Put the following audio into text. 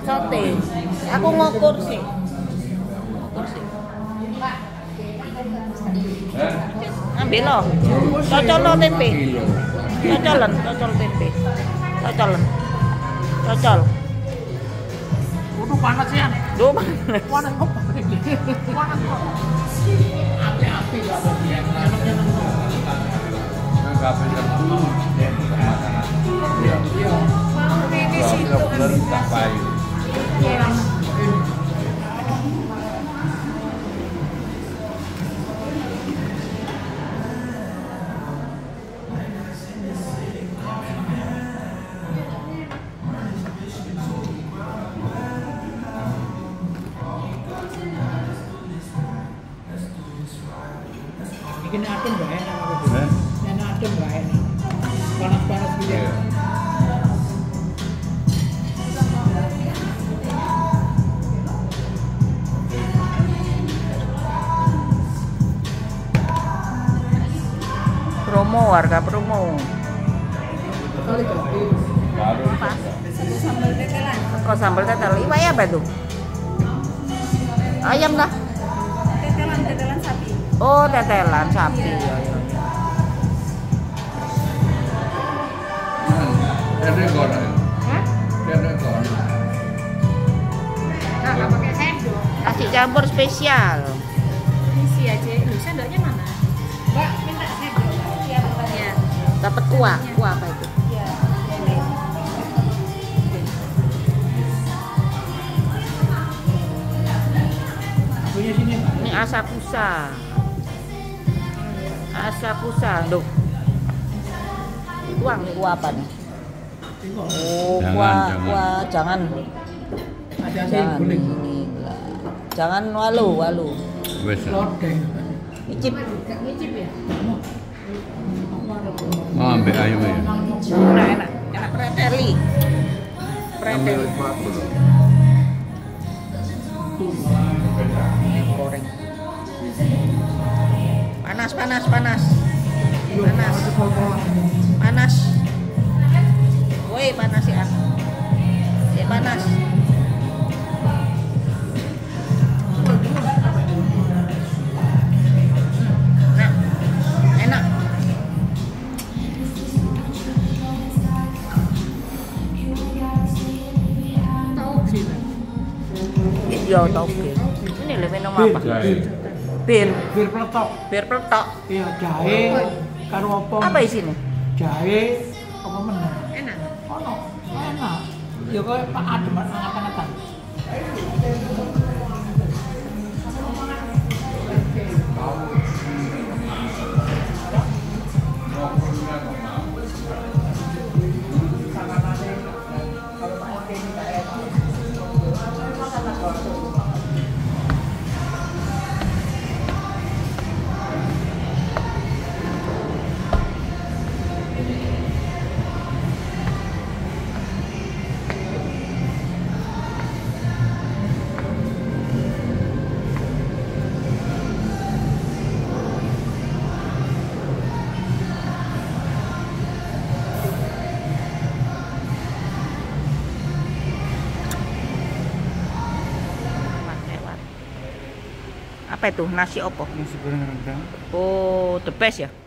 sote. Aku ngukur sih. Ambil lo. Cocol lo tempe. Cocol tempe. Cocol. Udah panas ya. Duh, Panas kok. Panas kok. Api-api lah bagian. Kafe tertentu makanan. Iya. ini situ Tak payu. Bikin adem gak enak aku. Enak adem gak enak. Panas-panas gitu. Iya. harga promo. Baru. Apa? Kok sambal tetel? Iwak apa itu? Ayam kah? Tetelan sapi. Oh, tetelan sapi. Ya, ya. Rekor. Hah? Rekor. Nah, nggak pakai sendok. Nasi campur spesial. Isi aja. Loh, sendoknya mana? Mbak, minta sendok. Iya, bentar ya. Dapat kuah. Kuah apa itu? Iya. Punya sini, Mbak. Ini asakusa. Asakusa, loh. Tuang nih kuah apa nih? Oh, jangan. Jangan guling. ini enggak. Jangan walu. Wes. Lodeng. Icip. Ngicip ya? Mau ambil ayam ya. Enak preteli. Ambil Preteli. paku. Goreng. Panas. Woi, panas ya. Ya panas. Nah, enak. Tahu sih. Iya, toge. Ini lho minum apa? Bir. Bir peletok. Bir peletok. Iya, jahe karo apa? Apa isinya? Jahe apa meneh? Enak. Ono, enak. Ya kok adem anget-angetan. Apa itu? Nasi opo? Nasi goreng rendang. Oh, the best ya?